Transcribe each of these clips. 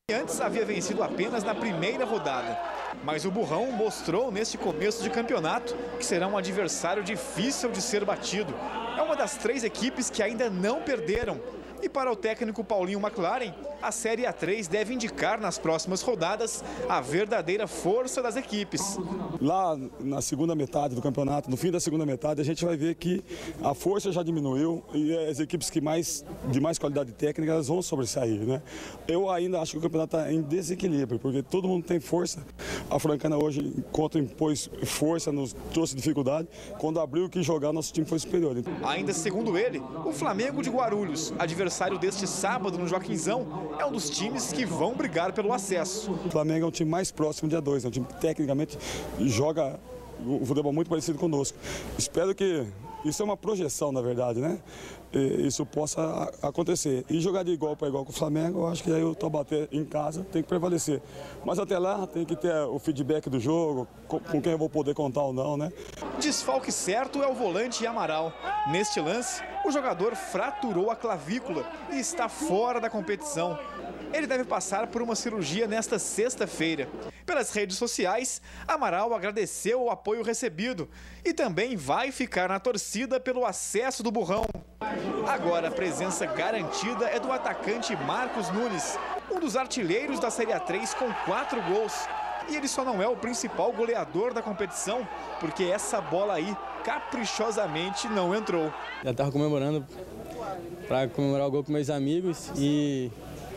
Antes havia vencido apenas na primeira rodada. Mas o Burrão mostrou neste começo de campeonato que será um adversário difícil de ser batido. É uma das 3 equipes que ainda não perderam. E para o técnico Paulinho McLaren, a Série A3 deve indicar nas próximas rodadas a verdadeira força das equipes. Lá na segunda metade do campeonato, no fim da segunda metade, a gente vai ver que a força já diminuiu e as equipes de mais qualidade técnica elas vão sobressair, né? Eu ainda acho que o campeonato está em desequilíbrio, porque todo mundo tem força. A Francana hoje, enquanto impôs força, nos trouxe dificuldade. Quando abriu que jogar, nosso time foi superior. Ainda segundo ele, o Flamengo de Guarulhos, adversário deste sábado no Joaquinzão, é um dos times que vão brigar pelo acesso. O Flamengo é um time mais próximo dia 2, é um time que tecnicamente joga o futebol muito parecido conosco. Espero que isso é uma projeção, na verdade, né? Isso possa acontecer. E jogar de igual para igual com o Flamengo, eu acho que aí o Taubaté em casa tem que prevalecer. Mas até lá tem que ter o feedback do jogo, com quem eu vou poder contar ou não, né? Desfalque certo é o volante Amaral. Neste lance, o jogador fraturou a clavícula e está fora da competição. Ele deve passar por uma cirurgia nesta sexta-feira. Pelas redes sociais, Amaral agradeceu o apoio recebido e também vai ficar na torcida pelo acesso do Burrão. Agora a presença garantida é do atacante Marcos Nunes, um dos artilheiros da Série A3 com 4 gols. E ele só não é o principal goleador da competição, porque essa bola aí caprichosamente não entrou. Já estava comemorando para comemorar o gol com meus amigos e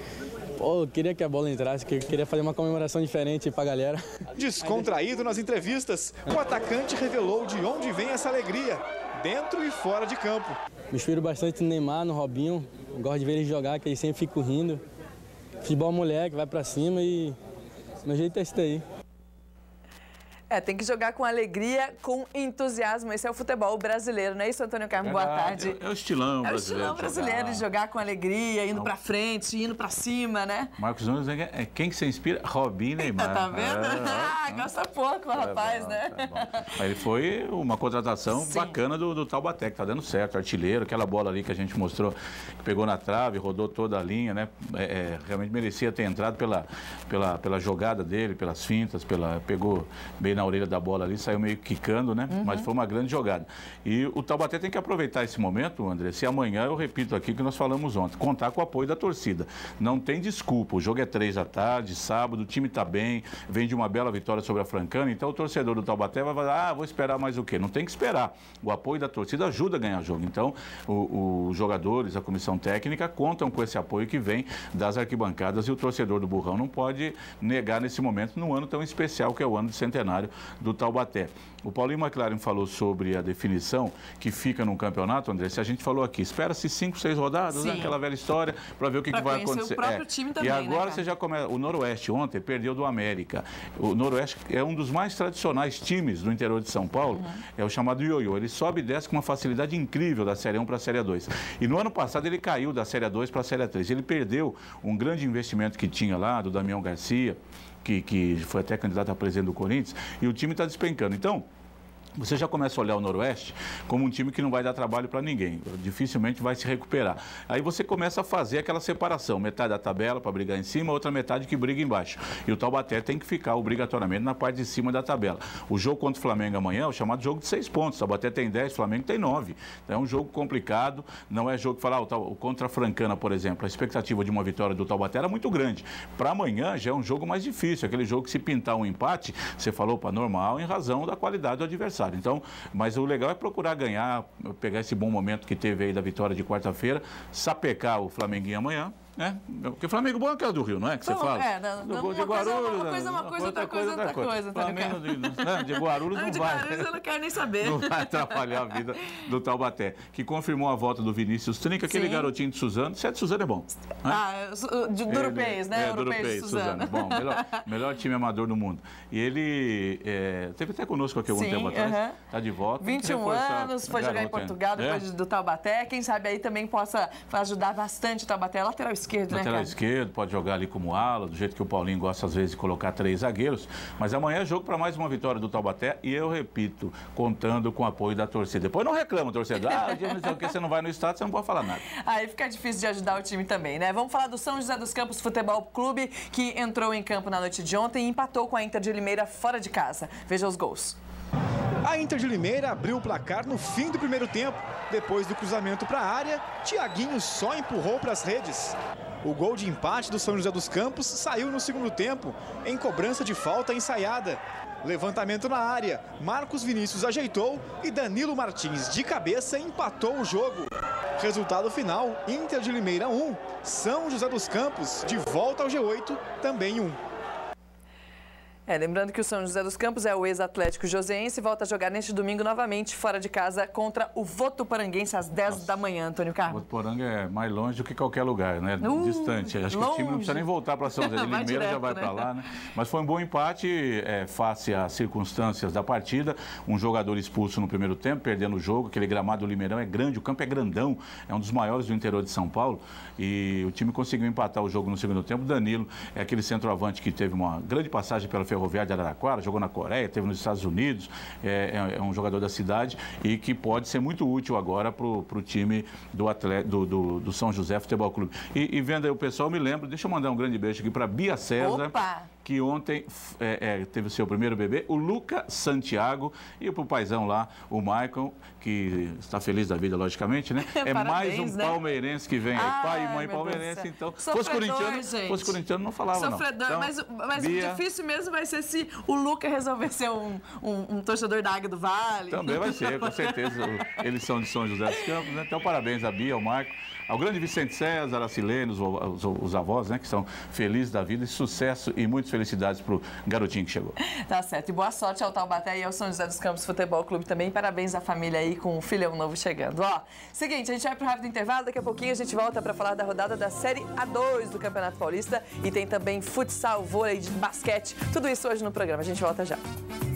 eu queria que a bola entrasse, queria fazer uma comemoração diferente para a galera. Descontraído nas entrevistas, o atacante revelou de onde vem essa alegria, dentro e fora de campo. Me inspiro bastante no Neymar, no Robinho, eu gosto de ver eles jogar, que eles sempre ficam rindo. Futebol moleque, vai para cima e meu jeito é esse daí. Tem que jogar com alegria, com entusiasmo. Esse é o futebol brasileiro, não é isso, Antônio Carmo? Boa tarde. É o estilão brasileiro. É o estilão brasileiro de jogar com alegria, indo pra frente, indo pra cima, né? Marcos Nunes é quem que você inspira? Robinho e Neymar. Tá vendo? Gosta pouco, rapaz, né? Mas ele foi uma contratação bacana do Taubaté, que tá dando certo. Artilheiro, aquela bola ali que a gente mostrou, que pegou na trave, rodou toda a linha, né? Realmente merecia ter entrado pela jogada dele, pelas fintas, pegou bem na orelha da bola ali, saiu meio quicando, né? Mas foi uma grande jogada. E o Taubaté tem que aproveitar esse momento, André, se amanhã, eu repito aqui o que nós falamos ontem, contar com o apoio da torcida. Não tem desculpa, o jogo é 3 da tarde, sábado, o time está bem, vem de uma bela vitória sobre a Francana, então o torcedor do Taubaté vai falar, vou esperar mais o quê? Não tem que esperar. O apoio da torcida ajuda a ganhar jogo. Então, os jogadores, a comissão técnica, contam com esse apoio que vem das arquibancadas e o torcedor do Burrão não pode negar nesse momento, num ano tão especial que é o ano de centenário do Taubaté. O Paulinho McLaren falou sobre a definição que fica no campeonato, André, se a gente falou aqui, espera-se 5, 6 rodadas, né? Aquela velha história, para ver o que vai acontecer. O próprio time também, e agora, né, você já começa. O Noroeste ontem perdeu do América. O Noroeste é um dos mais tradicionais times do interior de São Paulo, é o chamado ioiô. Ele sobe e desce com uma facilidade incrível da Série 1 para a Série 2. E no ano passado ele caiu da Série 2 para a Série 3. Ele perdeu um grande investimento que tinha lá, do Damião Garcia, que foi até candidato a presidente do Corinthians, e o time está despencando. Então, você já começa a olhar o Noroeste como um time que não vai dar trabalho para ninguém, dificilmente vai se recuperar. Aí você começa a fazer aquela separação, metade da tabela para brigar em cima, outra metade que briga embaixo. E o Taubaté tem que ficar obrigatoriamente na parte de cima da tabela. O jogo contra o Flamengo amanhã é o chamado jogo de 6 pontos. O Taubaté tem 10, o Flamengo tem 9. Então é um jogo complicado, não é jogo que falar, contra a Francana, por exemplo, a expectativa de uma vitória do Taubaté era muito grande. Para amanhã já é um jogo mais difícil, aquele jogo que se pintar um empate, você falou para normal em razão da qualidade do adversário. Então, mas o legal é procurar ganhar, pegar esse bom momento que teve aí da vitória de quarta-feira, sapecar o Flamenguinho amanhã, né? Porque o Flamengo bom é aquele do Rio, não é? Que você fala? Do gol de Guarulhos. Uma coisa, outra coisa. Flamengo de Guarulhos não vai. De Guarulhos eu não quero nem saber. Não vai atrapalhar a vida do Taubaté, que confirmou a volta do Vinícius Trinca, aquele garotinho de Suzano. Se é de Suzano é bom. De Urupês, né? Urupês, Suzano. Bom, melhor time amador do mundo. E ele teve até conosco aqui algum tempo atrás. Está de volta. 21 anos, foi jogar em Portugal depois do Taubaté. Quem sabe aí também possa ajudar bastante o Taubaté, lateral esquerdo. esquerdo, né, Lateral esquerdo, pode jogar ali como ala, do jeito que o Paulinho gosta às vezes de colocar 3 zagueiros. Mas amanhã é jogo para mais uma vitória do Taubaté e eu repito, contando com o apoio da torcida. Depois não reclama, torcedor. Porque você não vai no estádio, você não pode falar nada. Aí fica difícil de ajudar o time também, né? Vamos falar do São José dos Campos Futebol Clube, que entrou em campo na noite de ontem e empatou com a Inter de Limeira fora de casa. Veja os gols. A Inter de Limeira abriu o placar no fim do primeiro tempo. Depois do cruzamento para a área, Thiaguinho só empurrou para as redes. O gol de empate do São José dos Campos saiu no segundo tempo, em cobrança de falta ensaiada. Levantamento na área, Marcos Vinícius ajeitou e Danilo Martins, de cabeça, empatou o jogo. Resultado final, Inter de Limeira 1, São José dos Campos de volta ao G8, também 1. Lembrando que o São José dos Campos é o ex-Atlético Joseense e volta a jogar neste domingo novamente fora de casa contra o Votuporanguense às 10 da manhã, Antônio Carlos. Votuporanga é mais longe do que qualquer lugar, né? Distante. Acho que o time não precisa nem voltar para São José de Limeira, direto, já vai para lá, né? Mas foi um bom empate face às circunstâncias da partida. Um jogador expulso no primeiro tempo, perdendo o jogo. Aquele gramado do Limeirão é grande, o campo é grandão, é um dos maiores do interior de São Paulo. E o time conseguiu empatar o jogo no segundo tempo. Danilo é aquele centroavante que teve uma grande passagem pela Ferroviária de Araraquara, jogou na Coreia, teve nos Estados Unidos, é um jogador da cidade e que pode ser muito útil agora para o time do São José Futebol Clube. E vendo aí o pessoal, me lembro, deixa eu mandar um grande beijo aqui para Bia César. Opa! Que ontem teve o seu primeiro bebê, o Luca Santiago, e para o paizão lá, o Maicon, que está feliz da vida, logicamente, né? É Parabéns, mais um né? palmeirense que vem aí, pai e mãe palmeirense, então. Fosse corintiano, não falava, Sofredor, não. Então, mas Bia, o difícil mesmo vai ser se o Luca resolver ser um torcedor da Águia do Vale. Também vai ser, com certeza. Eles são de São José dos Campos, né? Então, parabéns a Bia, ao Marco, ao grande Vicente César, a Silene, os avós, né? Que são felizes da vida e sucesso e muitas felicidades para o garotinho que chegou. Tá certo. E boa sorte ao Taubaté e ao São José dos Campos Futebol Clube também. Parabéns à família aí com o filhão novo chegando. Ó, seguinte, a gente vai pro rápido intervalo. Daqui a pouquinho a gente volta para falar da rodada da Série A2 do Campeonato Paulista. E tem também futsal, vôlei, basquete. Tudo isso hoje no programa. A gente volta já.